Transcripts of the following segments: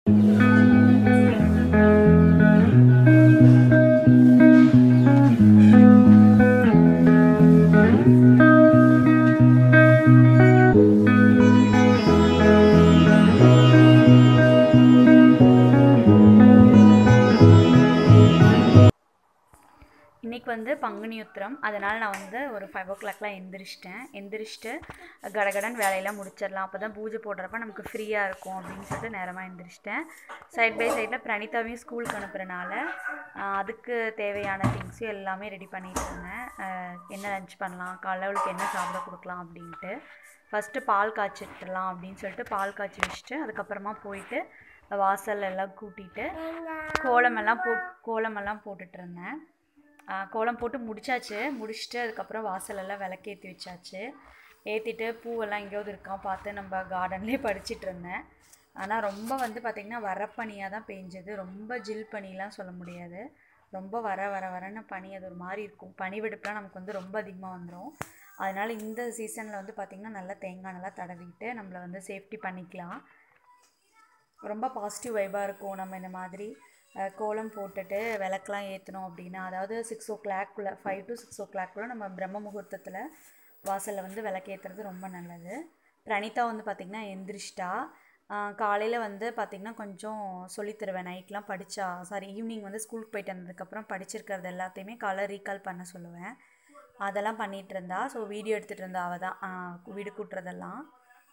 இன்றைக்கி வந்து பங்குனி உத்திரம், அதனால் நான் வந்து ஒரு 5 o'clock எந்திரிச்சிட்டு கடகடன் வேலையெல்லாம் முடிச்சிடலாம், அப்போ தான் பூஜை போடுறப்ப நமக்கு ஃப்ரீயாக இருக்கும் அப்படின்னு சொல்லிட்டு நேரமாக எந்திரிச்சிட்டேன். சைட் பை சைடில் பிரணிதாவையும் ஸ்கூலுக்கு அனுப்புகிறனால அதுக்கு தேவையான திங்ஸையும் எல்லாமே ரெடி பண்ணிகிட்டு இருந்தேன். என்ன லன்ச் பண்ணலாம், காலையிலுக்கு என்ன சாப்பிட கொடுக்கலாம் அப்படின்ட்டு. ஃபஸ்ட்டு பால் காய்ச்சிட்டுலாம் அப்படின்னு சொல்லிட்டு பால் காய்ச்சி வச்சுட்டு அதுக்கப்புறமா போயிட்டு வாசல் எல்லாம் கூட்டிகிட்டு கோலமெல்லாம் போட்டுட்ருந்தேன். கோலம் போட்டு முடிச்சுட்டு அதுக்கப்புறம் வாசலெல்லாம் விளக்கேற்றி வச்சாச்சு. ஏற்றிட்டு பூவெல்லாம் எங்கேயாவது இருக்கான் பார்த்து நம்ம கார்டன்லேயே படிச்சுட்டு இருந்தேன். ஆனால் ரொம்ப வந்து பார்த்திங்கன்னா வரப்பனியாக தான் பெஞ்சது. ரொம்ப ஜில் பனிலாம் சொல்ல முடியாது, ரொம்ப வரன்னு பனி. அது ஒரு மாதிரி இருக்கும். பனி வெடிப்புலாம் நமக்கு வந்து ரொம்ப அதிகமாக வந்துடும். அதனால் இந்த சீசனில் வந்து பார்த்திங்கன்னா நல்லா தேங்காய் நல்லா தடவிட்டு நம்மளை வந்து சேஃப்டி பண்ணிக்கலாம். ரொம்ப பாசிட்டிவ் வைபாக இருக்கும். நம்ம இந்த மாதிரி கோலம் போட்டுட்டு விளக்கெலாம் ஏற்றணும் அப்படின்னா, அதாவது 6 o'clock 5 to 6 o'clock நம்ம பிரம்ம முகூர்த்தத்தில் வாசலில் வந்து விளக்கேற்றுறது ரொம்ப நல்லது. பிரணிதா வந்து பார்த்திங்கன்னா எந்திரிச்சிட்டா. காலையில் வந்து பார்த்திங்கன்னா கொஞ்சம் சொல்லித்தருவேன். நைட்லாம் ஈவினிங் வந்து ஸ்கூலுக்கு போயிட்டு வந்ததுக்கப்புறம் படிச்சிருக்கிறது எல்லாத்தையுமே காலை ரீகால் பண்ண சொல்லுவேன். அதெல்லாம் பண்ணிகிட்டு இருந்தா. ஸோ வீடியோ எடுத்துகிட்டு இருந்தா அவள் தான் வீடு கூட்டுறதெல்லாம்.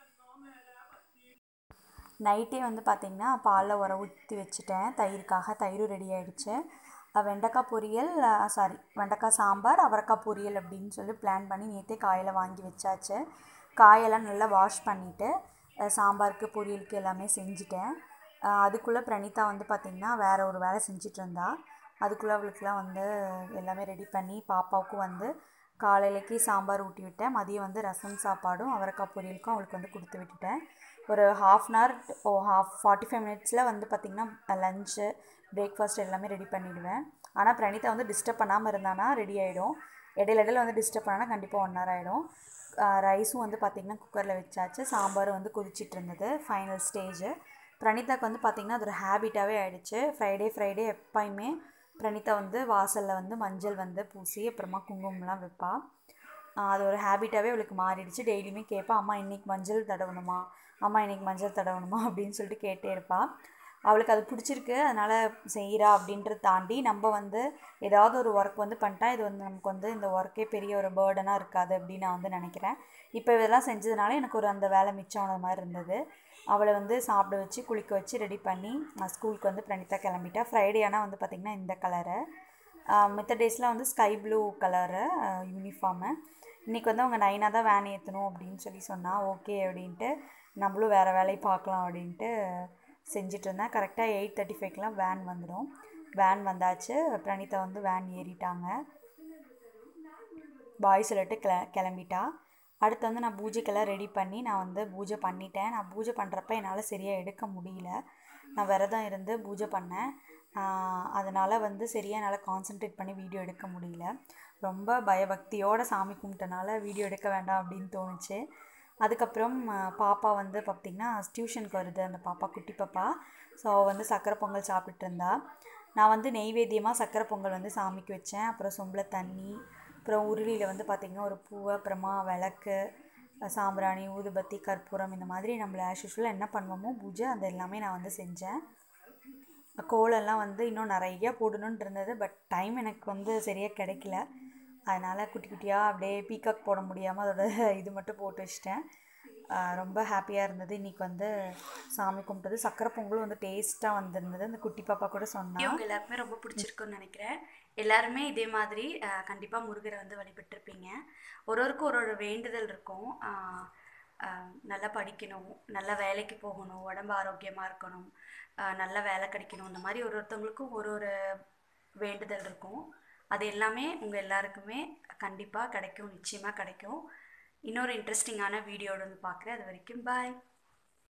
நைட்டே வந்து பார்த்திங்கன்னா பாலில் உர ஊற்றி வச்சுட்டேன். தயிரும் ரெடி ஆகிடுச்சு. வெண்டைக்காய் பொரியல் வெண்டைக்காய் சாம்பார், அவரைக்காய் பொரியல் அப்படின்னு சொல்லி பிளான் பண்ணி நேற்றே காயில் வாங்கி வச்சாச்சு. காயெல்லாம் நல்லா வாஷ் பண்ணிவிட்டு சாம்பாருக்கு பொரியலுக்கு எல்லாமே செஞ்சுட்டேன். அதுக்குள்ளே பிரணிதா வந்து பார்த்திங்கன்னா வேறு ஒரு வேலை செஞ்சிட்டு இருந்தா. அதுக்குள்ளே அவளுக்குலாம் வந்து எல்லாமே ரெடி பண்ணி பாப்பாவுக்கும் வந்து காலையிலக்கு சாம்பார் ஊட்டி விட்டேன். மதியம் வந்து ரசம் சாப்பாடும் அவரைக்காய் பொரியலுக்கும் அவளுக்கு வந்து கொடுத்து விட்டுட்டேன். ஒரு 45 minutes வந்து பார்த்திங்கன்னா லஞ்சு பிரேக்ஃபாஸ்ட் எல்லாமே ரெடி பண்ணிவிடுவேன். ஆனால் பிரணிதா வந்து டிஸ்டர்ப் பண்ணாமல் இருந்தானா ரெடி ஆகிடும். இடையில வந்து டிஸ்டர்ப் பண்ணால் கண்டிப்பாக 1 hour ஆகிடும். ரைஸும் வந்து பார்த்திங்கன்னா குக்கரில் வச்சாச்சு. சாம்பாரும் வந்து கொதிச்சிட்டு இருந்தது. Final stage. பிரணிதாவுக்கு வந்து பார்த்திங்கன்னா அது ஒரு ஹேபிட்டாகவே ஆகிடுச்சு. ஃப்ரைடே எப்போயுமே பிரணிதா வந்து வாசலில் வந்து மஞ்சள் வந்து பூசி அப்புறமா குங்குமம்லாம் வைப்பாள். அது ஒரு ஹேபிட்டாகவே அவளுக்கு மாறிடுச்சு. டெய்லியுமே கேட்பா, அம்மா இன்றைக்கி மஞ்சள் தடவணுமா அப்படின்னு சொல்லிட்டு கேட்டே இருப்பாள். அவளுக்கு அது பிடிச்சிருக்கு, அதனால் செய்கிறா அப்படின்றத தாண்டி நம்ம வந்து ஏதாவது ஒரு ஒர்க் வந்து பண்ணிட்டா இது வந்து நமக்கு வந்து இந்த ஒர்க்கே பெரிய ஒரு பேர்டனாக இருக்காது அப்படின்னு நான் வந்து நினைக்கிறேன். இப்போ இதெல்லாம் செஞ்சதுனால எனக்கு ஒரு அந்த வேலை மிச்சமான மாதிரி இருந்தது. அவளை வந்து சாப்பிட வச்சு குளிக்க வச்சு ரெடி பண்ணி ஸ்கூலுக்கு வந்து பிரணிதா கிளம்பிட்டா. ஃப்ரைடே ஆனால் வந்து பார்த்திங்கன்னா இந்த கலரு, மித்த டேஸில் வந்து ஸ்கை ப்ளூ கலரு யூனிஃபார்மு. இன்றைக்கி வந்து அவங்க 9 தான் வேன் ஏற்றணும் அப்படின்னு சொல்லி சொன்னால் ஓகே அப்படின்ட்டு நம்மளும் வேறு வேலையை பார்க்கலாம் அப்படின்ட்டு செஞ்சிட்ருந்தேன். கரெக்டாக 8:35 வேன் வந்துடும். வேன் வந்தாச்சு. பிரணிதா வந்து வேன் ஏறிட்டாங்க. பாய் சொல்லிட்டு கிளம்பிட்டா. அடுத்து வந்து நான் பூஜைக்கெல்லாம் ரெடி பண்ணி நான் வந்து பூஜை பண்ணிட்டேன். நான் பூஜை பண்ணுறப்ப என்னால் சரியாக எடுக்க முடியல. நான் விரதம் இருந்து பூஜை பண்ணேன். அதனால் வந்து சரியாக என்னால் கான்சன்ட்ரேட் பண்ணி வீடியோ எடுக்க முடியல. ரொம்ப பயபக்தியோடு சாமி கும்பிட்டனால வீடியோ எடுக்க வேண்டாம் அப்படின்னு தோணுச்சு. அதுக்கப்புறம் பாப்பா வந்து பார்த்திங்கன்னா டியூஷனுக்கு வருது. அந்த பாப்பா குட்டி பாப்பா. ஸோ வந்து சக்கரை பொங்கல் சாப்பிட்டுட்டு இருந்தா. நான் வந்து நெய்வேத்தியமாக சக்கரை பொங்கல் வந்து சாமிக்கு வச்சேன். அப்புறம் சொம்பில் தண்ணி, அப்புறம் உருளியில் வந்து பார்த்திங்கன்னா ஒரு பூவை, அப்புறமா விளக்கு, சாம்பிராணி, ஊதுபத்தி, கற்பூரம், இந்த மாதிரி நம்மளை ஆஸ் யூஷுவலாக என்ன பண்ணுவோமோ பூஜை அது எல்லாமே நான் வந்து செஞ்சேன். கோலெல்லாம் வந்து இன்னும் நிறையா போடணுன்ட்டு இருந்தது. பட் டைம் எனக்கு வந்து சரியாக கிடைக்கல. அதனால் குட்டி குட்டியாக அப்படியே பீகாக் போட முடியாமல் அதோட இது மட்டும் போட்டு வச்சிட்டேன். ரொம்ப ஹாப்பியாக இருந்தது. இன்றைக்கி வந்து சாமி கும்பிட்டது. சக்கரை பொங்கலும் வந்து டேஸ்ட்டாக வந்திருந்தது. அந்த குட்டி பாப்பா கூட சொன்னாங்க. இவங்க எல்லாருக்குமே ரொம்ப பிடிச்சிருக்குன்னு நினைக்கிறேன். எல்லாருமே இதே மாதிரி கண்டிப்பாக முருகரை வந்து வழிபட்டிருப்பீங்க. ஒருவருக்கும் ஒரு வேண்டுதல் இருக்கும். நல்லா படிக்கணும், நல்லா வேலைக்கு போகணும், உடம்பு ஆரோக்கியமாக இருக்கணும், நல்ல வேலை கிடைக்கணும், இந்த மாதிரி ஒருத்தவங்களுக்கும் ஒரு வேண்டுதல் இருக்கும். அது எல்லாமே உங்கள் எல்லாருக்குமே கண்டிப்பாக கிடைக்கும், நிச்சயமாக கிடைக்கும். இன்னொரு இன்ட்ரெஸ்டிங்கான வீடியோடு வந்து பார்க்குறேன். அது வரைக்கும் பாய்.